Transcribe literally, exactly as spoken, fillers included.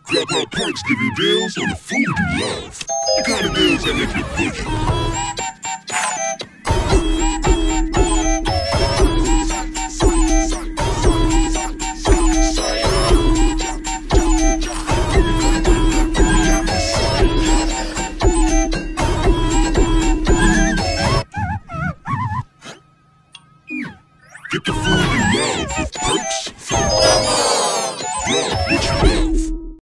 Grab our perks, give you deals on the food you love. The kind of deals that make you push. Get the food you love with perks from Grab what you love.